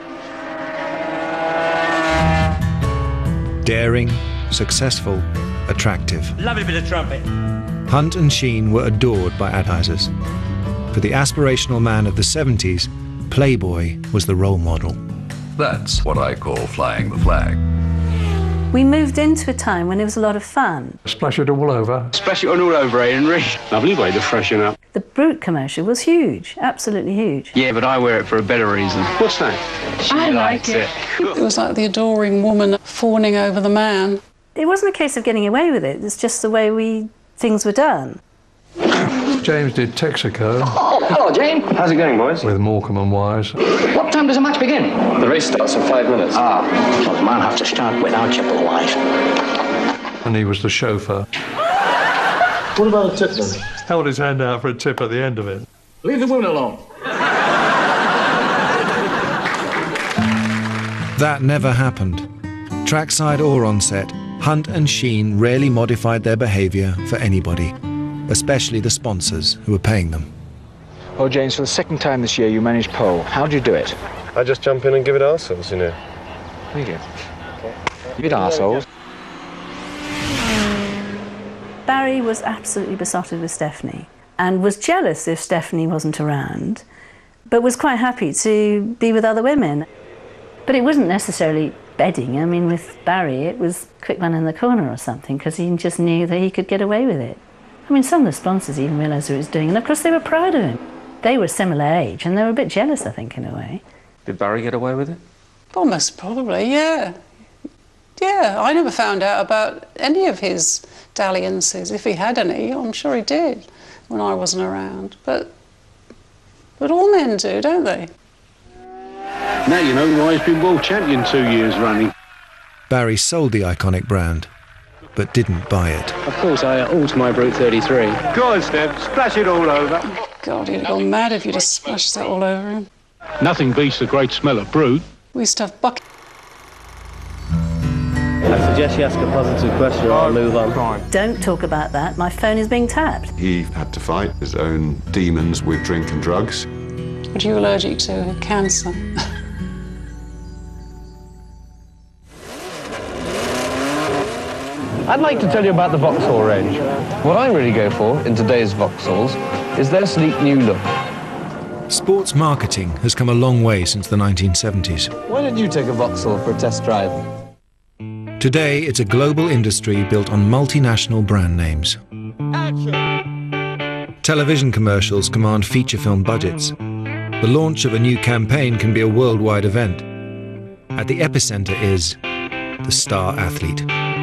Daring, successful, attractive. Lovely bit of trumpet. Hunt and Sheen were adored by advertisers. For the aspirational man of the seventies, Playboy was the role model. That's what I call flying the flag. We moved into a time when it was a lot of fun. Splash it all over. Splash it on all over, Henry. Lovely way to freshen up. The Brute commercial was huge, absolutely huge. Yeah, but I wear it for a better reason. What's that? She I likes like it. It was like the adoring woman fawning over the man. It wasn't a case of getting away with it, it's just the way we things were done. James did Texaco. Oh, hello, James. How's it going, boys? With Morecambe and Wise. What time does the match begin? The race starts in five minutes. Ah, so the man have to start without you, boys. And he was the chauffeur. What about a tip then? Held his hand out for a tip at the end of it. Leave the women alone. That never happened. Trackside or on set, Hunt and Sheen rarely modified their behaviour for anybody, especially the sponsors who were paying them. Oh, James, for the second time this year you managed pole. How do you do it? I just jump in and give it arseholes, you know. Thank you. Give it arseholes. Barry was absolutely besotted with Stephanie and was jealous if Stephanie wasn't around, but was quite happy to be with other women. But it wasn't necessarily bedding. I mean, with Barry, it was quick one in the corner or something, because he just knew that he could get away with it. I mean, some of the sponsors even realised what he was doing, and of course they were proud of him. They were similar age, and they were a bit jealous, I think, in a way. Did Barry get away with it? Almost probably, yeah. Yeah, I never found out about any of his dalliances. If he had any, I'm sure he did when I wasn't around. But, but all men do, don't they? Now you know why he's been world champion two years running. Barry sold the iconic brand, but didn't buy it. Of course, I alter my Brute thirty-three. Go on, Steph, splash it all over. God, he'd have gone mad if you'd have splashed that all over him. Nothing beats the great smell of Brute. We used to have buckets. I suggest you ask a positive question or I'll move on. Don't talk about that. My phone is being tapped. He had to fight his own demons with drink and drugs. What are you allergic to? Cancer. I'd like to tell you about the Vauxhall range. What I really go for in today's Vauxhalls is their sleek new look. Sports marketing has come a long way since the nineteen seventies. Why didn't you take a Vauxhall for a test drive? Today, it's a global industry built on multinational brand names. Action! Television commercials command feature film budgets. The launch of a new campaign can be a worldwide event. At the epicenter is the star athlete.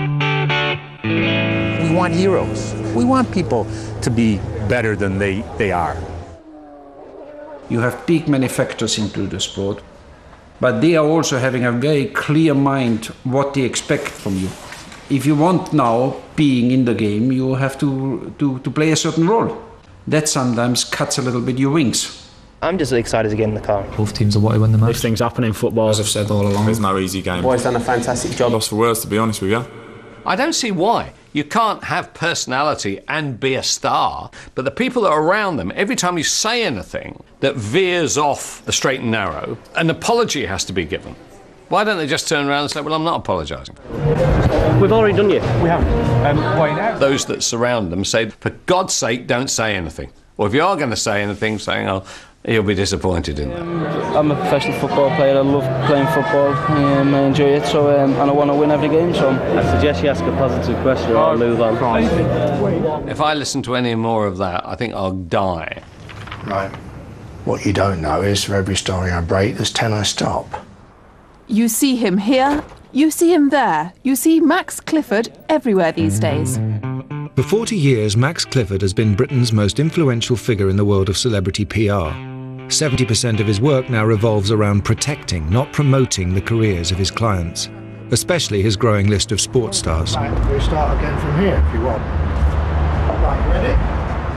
We want heroes. We want people to be better than they, they are. You have big manufacturers into the sport, but they are also having a very clear mind what they expect from you. If you want now being in the game, you have to, to, to play a certain role. That sometimes cuts a little bit your wings. I'm just excited to get in the car. Both teams are what to win the match. These things happen in football. As I've said all along, there's no easy game. Boys done a fantastic job. Lost for words, to be honest with you. I don't see why. You can't have personality and be a star, but the people that are around them, every time you say anything that veers off the straight and narrow, an apology has to be given. Why don't they just turn around and say, well, I'm not apologising? We've already done you. We haven't. Um, why now? Those that surround them say, for God's sake, don't say anything. Or if you are going to say anything, saying, oh, you'll be disappointed in that. I'm a professional football player. I love playing football. Um, I enjoy it, so um, and I want to win every game. So I suggest you ask a positive question or I'll move on. If I listen to any more of that, I think I'll die. Right. What you don't know is for every story I break, there's ten I stop. You see him here, you see him there. You see Max Clifford everywhere these days. For forty years, Max Clifford has been Britain's most influential figure in the world of celebrity P R. seventy percent of his work now revolves around protecting, not promoting, the careers of his clients, especially his growing list of sports stars. Right, we'll start again from here if you want. Right, ready?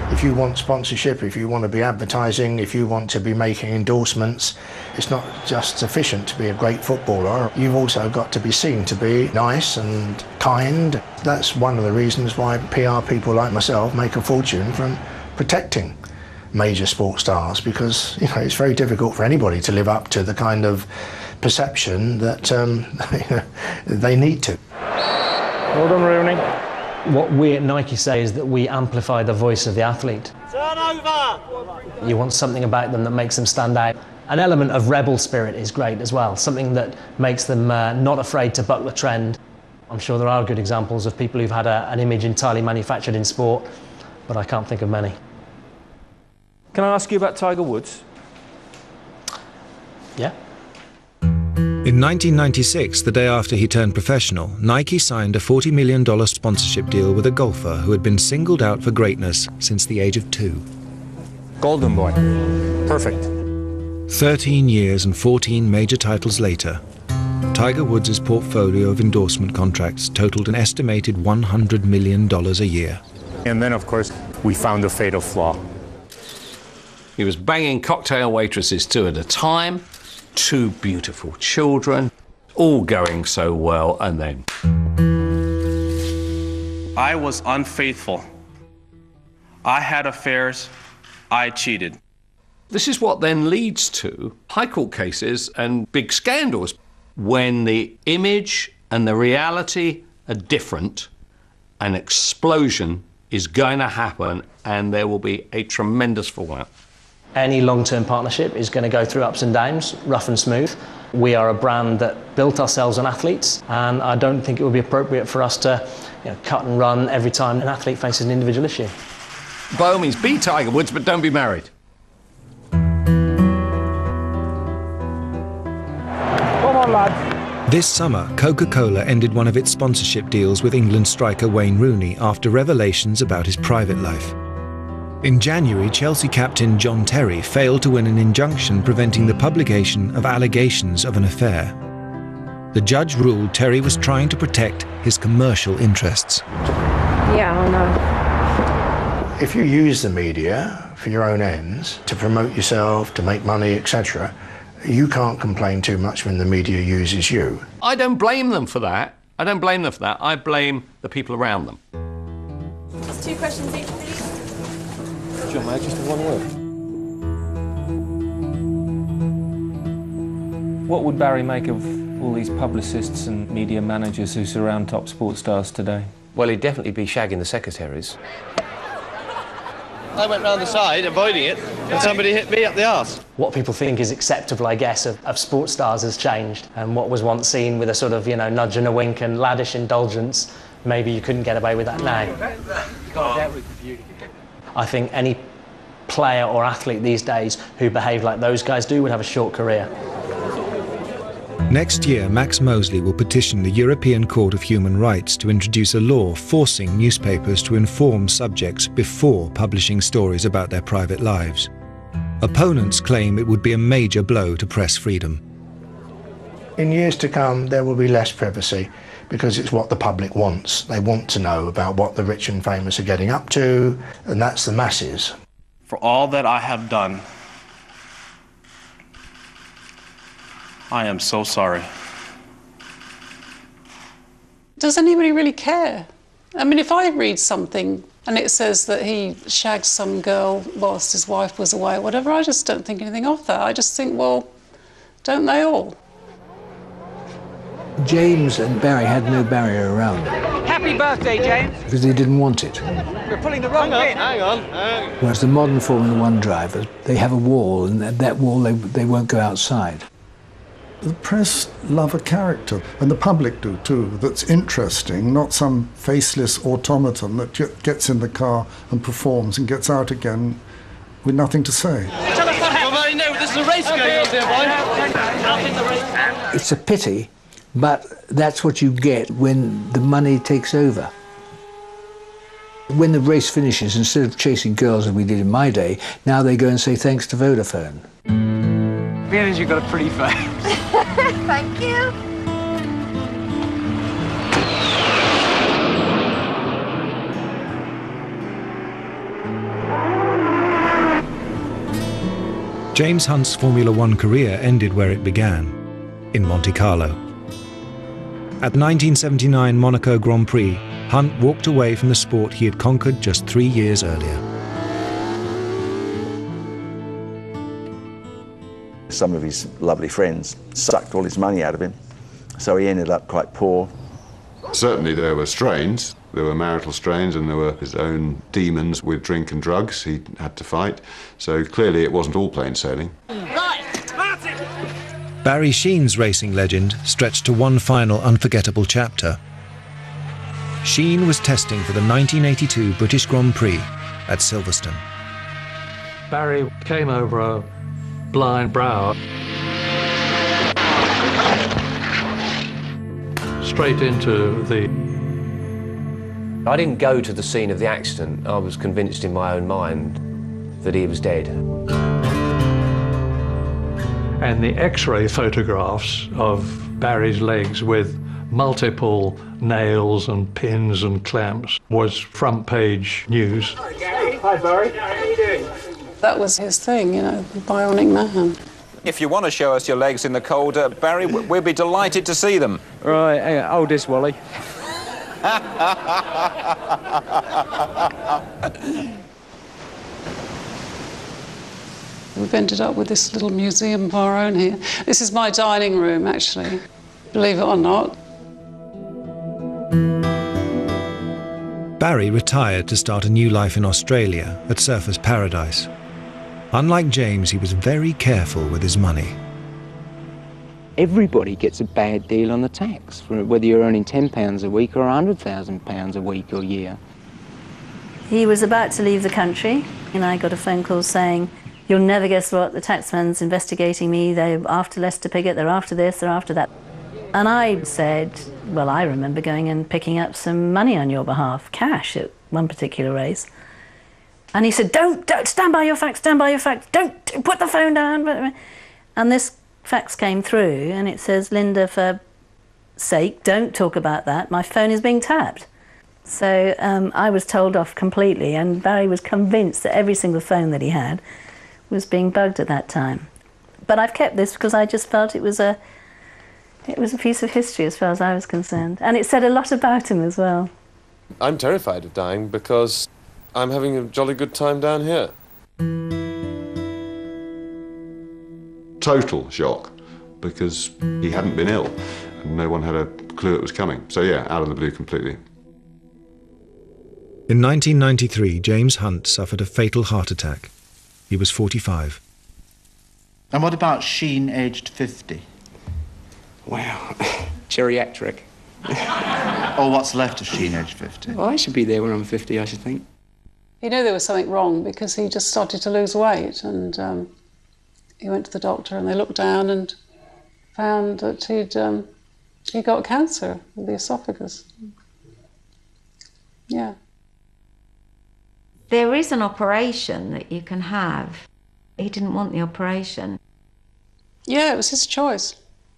If you want sponsorship, if you want to be advertising, if you want to be making endorsements, it's not just sufficient to be a great footballer. You've also got to be seen to be nice and kind. That's one of the reasons why P R people like myself make a fortune from protecting major sports stars, because you know it's very difficult for anybody to live up to the kind of perception that um, they need to. Well done, Rooney. What we at Nike say is that we amplify the voice of the athlete. Turn over! You want something about them that makes them stand out. An element of rebel spirit is great as well, something that makes them uh, not afraid to buck the trend. I'm sure there are good examples of people who've had a, an image entirely manufactured in sport, but I can't think of many. Can I ask you about Tiger Woods? Yeah. In nineteen ninety-six, the day after he turned professional, Nike signed a forty million dollars sponsorship deal with a golfer who had been singled out for greatness since the age of two. Golden boy. Perfect. thirteen years and fourteen major titles later, Tiger Woods' portfolio of endorsement contracts totaled an estimated one hundred million dollars a year. And then, of course, we found a fatal flaw. He was banging cocktail waitresses two at a time, two beautiful children, all going so well, and then... I was unfaithful. I had affairs. I cheated. This is what then leads to high court cases and big scandals. When the image and the reality are different, an explosion is going to happen and there will be a tremendous fallout. Any long-term partnership is going to go through ups and downs, rough and smooth. We are a brand that built ourselves on athletes, and I don't think it would be appropriate for us to you know, cut and run every time an athlete faces an individual issue. By all means, be Tiger Woods, but don't be married. Come on, lads. This summer, Coca-Cola ended one of its sponsorship deals with England striker Wayne Rooney after revelations about his private life. In January, Chelsea captain John Terry failed to win an injunction preventing the publication of allegations of an affair. The judge ruled Terry was trying to protect his commercial interests. Yeah, I know. If you use the media for your own ends, to promote yourself, to make money, et cetera, you can't complain too much when the media uses you. I don't blame them for that. I don't blame them for that. I blame the people around them. Just two questions each, please. John, may I just have one word? What would Barry make of all these publicists and media managers who surround top sports stars today? Well, he'd definitely be shagging the secretaries. I went round the side, avoiding it, and somebody hit me up the arse. What people think is acceptable, I guess, of, of sports stars has changed, and what was once seen with a sort of, you know, nudge and a wink and laddish indulgence, maybe you couldn't get away with that now. I think any player or athlete these days who behaved like those guys do would have a short career. Next year, Max Mosley will petition the European Court of Human Rights to introduce a law forcing newspapers to inform subjects before publishing stories about their private lives. Opponents claim it would be a major blow to press freedom. In years to come, there will be less privacy because it's what the public wants. They want to know about what the rich and famous are getting up to, and that's the masses. For all that I have done, I am so sorry. Does anybody really care? I mean, if I read something and it says that he shagged some girl whilst his wife was away or whatever, I just don't think anything of that. I just think, well, don't they all? James and Barry had no barrier around them. Happy birthday, James. Because they didn't want it. We're pulling the wrong Hang pin. on, hang on. Hang on. Whereas the modern Formula One drivers, they have a wall, and that, that wall, they, they won't go outside. The press love a character, and the public do too, that's interesting, not some faceless automaton that gets in the car and performs and gets out again with nothing to say. Tell us what happened. No, there's a race going on there, boy. It's a pity, but that's what you get when the money takes over. When the race finishes, instead of chasing girls as we did in my day, now they go and say thanks to Vodafone. Feelings you've got a pretty face. Thank you. James Hunt's Formula One career ended where it began, in Monte Carlo. At the nineteen seventy-nine Monaco Grand Prix, Hunt walked away from the sport he had conquered just three years earlier. Some of his lovely friends sucked all his money out of him, so he ended up quite poor. Certainly there were strains. There were marital strains and there were his own demons with drink and drugs he had to fight. So clearly it wasn't all plain sailing. Barry Sheen's racing legend stretched to one final unforgettable chapter. Sheen was testing for the nineteen eighty-two British Grand Prix at Silverstone. Barry came over a blind brow, straight into the... I didn't go to the scene of the accident. I was convinced in my own mind that he was dead. And the X-ray photographs of Barry's legs with multiple nails and pins and clamps was front page news. Hi, Gary. Hi, Barry. How are you doing? That was his thing, you know, the Bionic Man. If you want to show us your legs in the cold, uh, Barry, we'll be delighted to see them. Right, hang on, hold this, Wally. We've ended up with this little museum of our own here. This is my dining room, actually, believe it or not. Barry retired to start a new life in Australia at Surfers Paradise. Unlike James, he was very careful with his money. Everybody gets a bad deal on the tax, whether you're earning ten pounds a week or one hundred thousand pounds a week or year. He was about to leave the country, and I got a phone call saying, "You'll never guess what, the taxman's investigating me, they're after Lester Piggott, they're after this, they're after that." And I said, well, I remember going and picking up some money on your behalf, cash, at one particular race. And he said, don't, don't, stand by your facts, stand by your facts, don't, don't put the phone down. And this fax came through, and it says, "Linda, for sake, don't talk about that, my phone is being tapped." So um, I was told off completely, and Barry was convinced that every single phone that he had was being bugged at that time. But I've kept this because I just felt it was a, it was a piece of history as far as I was concerned. And it said a lot about him as well. I'm terrified of dying because I'm having a jolly good time down here. Total shock, because he hadn't been ill and no one had a clue it was coming. So yeah, out of the blue completely. In nineteen ninety-three, James Hunt suffered a fatal heart attack. He was forty-five. And what about Sheen, aged fifty? Wow, geriatric. Or what's left of Sheen, aged fifty? Well, I should be there when I'm fifty, I should think. He knew there was something wrong because he just started to lose weight, and um, he went to the doctor and they looked down and found that he'd um, he got cancer of the esophagus. Yeah. There is an operation that you can have. He didn't want the operation. Yeah, it was his choice.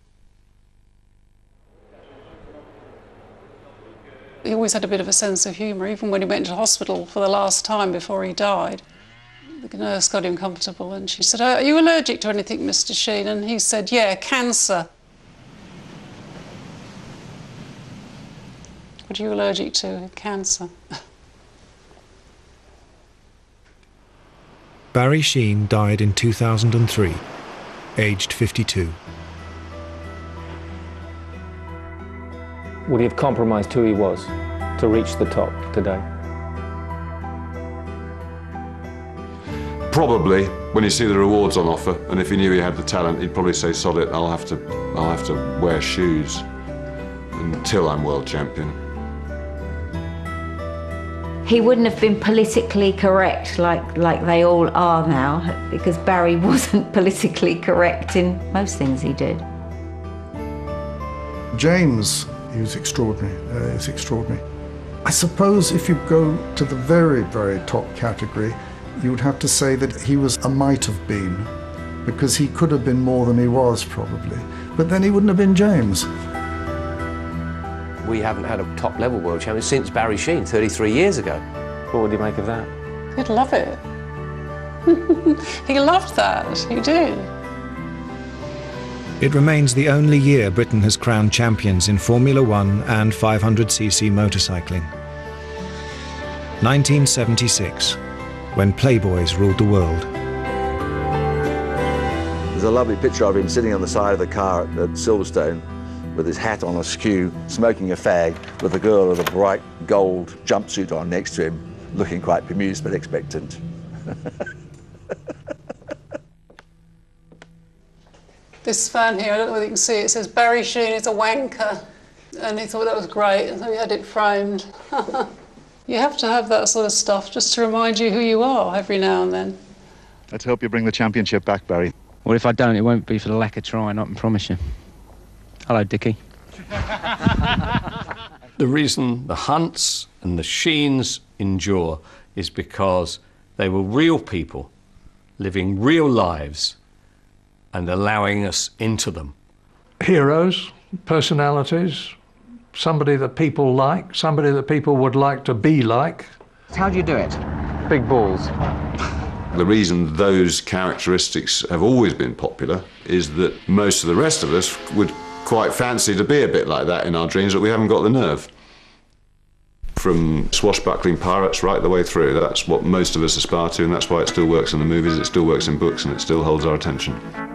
He always had a bit of a sense of humour, even when he went to hospital for the last time before he died. The nurse got him comfortable and she said, "Are you allergic to anything, Mister Sheen?" And he said, "Yeah, cancer." "What are you allergic to?" "Cancer." Barry Sheen died in two thousand three, aged fifty-two. Would he have compromised who he was to reach the top today? Probably, when you see the rewards on offer, and if he knew he had the talent, he'd probably say, "Sod it, I'll have to, I'll have to wear shoes until I'm world champion." He wouldn't have been politically correct like, like they all are now, because Barry wasn't politically correct in most things he did. James, he was extraordinary. Uh, he was extraordinary. I suppose if you go to the very, very top category, you would have to say that he was a might have been, because he could have been more than he was, probably. But then he wouldn't have been James. We haven't had a top-level world champion since Barry Sheen, thirty-three years ago. What would you make of that? He'd love it. He loved that, he did. It remains the only year Britain has crowned champions in Formula One and five hundred c c motorcycling. nineteen seventy-six, when Playboys ruled the world. There's a lovely picture of him sitting on the side of the car at, at Silverstone with his hat on askew, smoking a fag, with a girl with a bright gold jumpsuit on next to him, looking quite bemused but expectant. This fan here, I don't know whether you can see it, it says Barry Sheene is a wanker, and he thought that was great, and so he had it framed. You have to have that sort of stuff just to remind you who you are every now and then. Let's hope you bring the championship back, Barry. Well, if I don't, it won't be for the lack of trying, I can promise you. Hello, Dickie. The reason the Hunts and the Sheens endure is because they were real people living real lives and allowing us into them. Heroes, personalities, somebody that people like, somebody that people would like to be like. How do you do it? Big balls. The reason those characteristics have always been popular is that most of the rest of us would quite fancy to be a bit like that in our dreams, but we haven't got the nerve. From swashbuckling pirates right the way through, that's what most of us aspire to, and that's why it still works in the movies, it still works in books, and it still holds our attention.